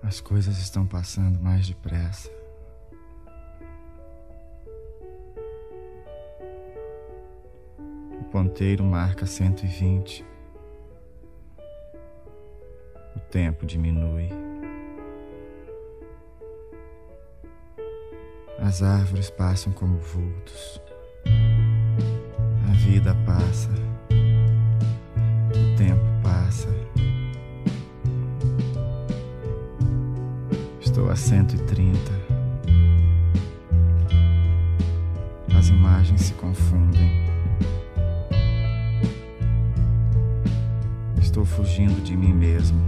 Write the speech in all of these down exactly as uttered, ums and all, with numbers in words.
As coisas estão passando mais depressa. O ponteiro marca cento e vinte. O tempo diminui. As árvores passam como vultos. A vida passa. O tempo passa. Estou a cento e trinta. As imagens se confundem. Estou fugindo de mim mesmo.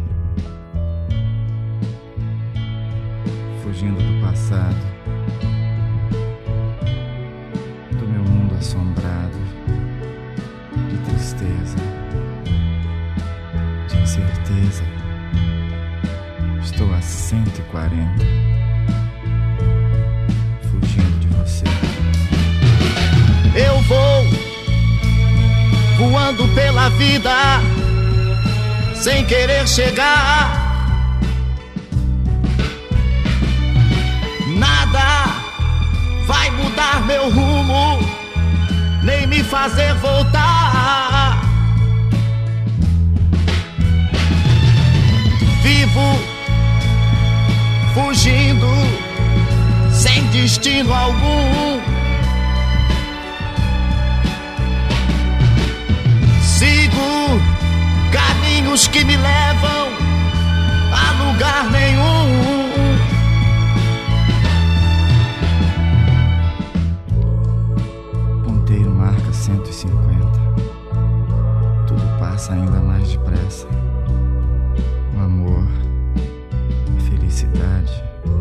Fugindo do passado. Do meu mundo assombrado. De tristeza. De incerteza. Estou a cento e quarenta, fugindo de você. Eu vou voando pela vida, sem querer chegar. Nada vai mudar meu rumo, nem me fazer voltar. Vivo fugindo, sem destino algum. Sigo caminhos que me levam a lugar nenhum. Ponteiro marca cento e cinquenta. Tudo passa ainda mais depressa. O amor, felicidade.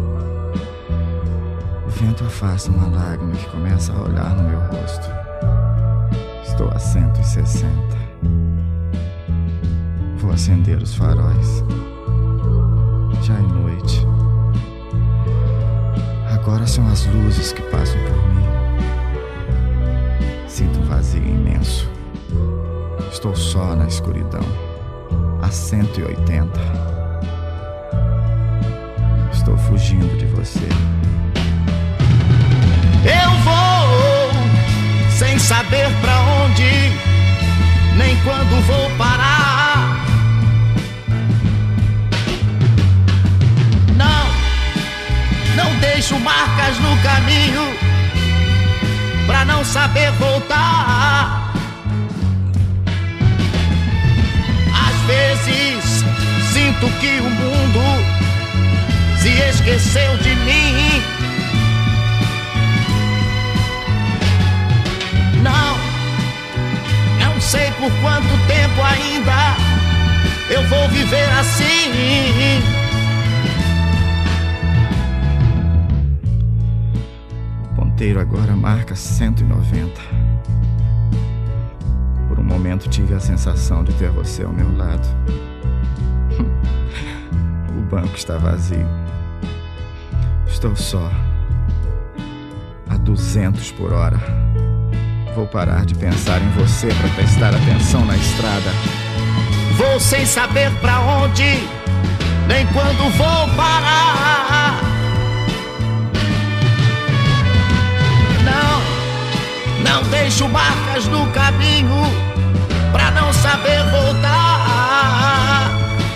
O vento afasta uma lágrima que começa a olhar no meu rosto. Estou a cento e sessenta. Vou acender os faróis. Já é noite. Agora são as luzes que passam por mim. Sinto um vazio imenso. Estou só na escuridão. A cento e oitenta. Estou fugindo de você. Eu vou sem saber pra onde, nem quando vou parar. Não, não deixo marcas no caminho pra não saber voltar. Às vezes sinto que o mundo se esqueceu de mim. Não, não sei por quanto tempo ainda eu vou viver assim. O ponteiro agora marca cento e noventa. Por um momento tive a sensação de ter você ao meu lado. O banco está vazio. Estou só. A duzentos por hora. Vou parar de pensar em você para prestar atenção na estrada. Vou sem saber pra onde, nem quando vou parar. Não, não deixo marcas no caminho pra não saber voltar.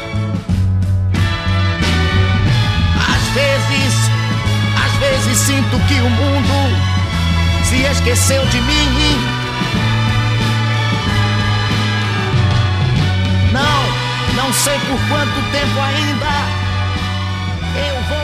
Às vezes, às vezes sinto que o mundo se esqueceu de mim. Não, não sei por quanto tempo ainda eu vou